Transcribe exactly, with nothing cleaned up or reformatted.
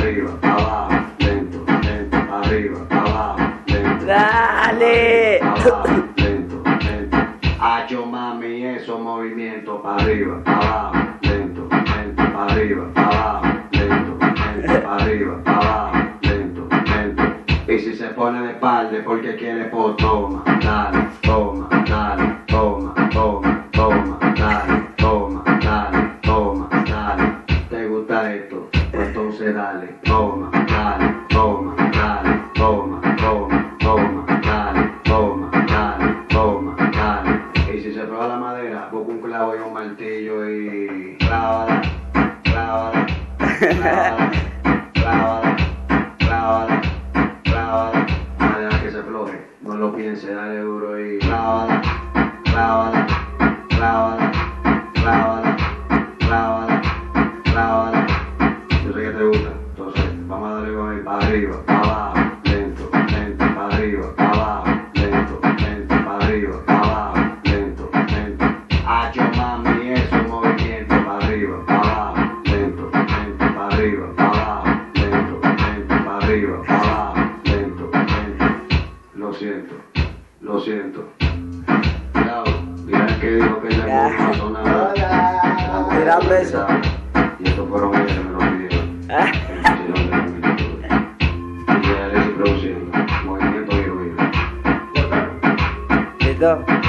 arriba, pa' abajo, lento, lento, pa' arriba, pa' abajo, lento. Dale. Pa' abajo, lento, lento. Hacho mami, esos movimientos pa' arriba, pa' abajo, lento, lento, pa' arriba, pa' abajo, lento, lento, pa' arriba, pa' abajo, lento, lento. Y si se pone de espalda porque quiere, pues toma, dale, toma, dale, toma, toma, toma, dale, toma, dale, toma, dale. ¿Te gusta esto? Pues entonces dale, toma, dale, toma, dale, toma, toma, toma, dale, toma, dale, toma, dale. Y si se prueba la madera, busca un clavo y un martillo y clávala, clávala, clávala, clávala, clávala, clávala. No deja que se floje, no lo piense, dale duro y clávala, clávala, clávala, clávala, clávala, clávala. Yo sé que te gusta, entonces vamos a darle con el para arriba, para abajo, lento, lento, para arriba, para abajo, lento, lento, para arriba, para abajo, lento, lento. Hacho mami, eso es movimiento, para arriba, para abajo, lento, lento, para arriba, para abajo, lento, lento, para arriba, para abajo, lento, lento. Lo siento, lo siento. Cuidado, dirán que dijo que la Ya. no pasó nada. Mira, beso. Y estos fueron ellos que me lo pidieron. Ah. Me pusieron de mi YouTube. Y ya les estoy produciendo movimiento y ruido. ¿Listo?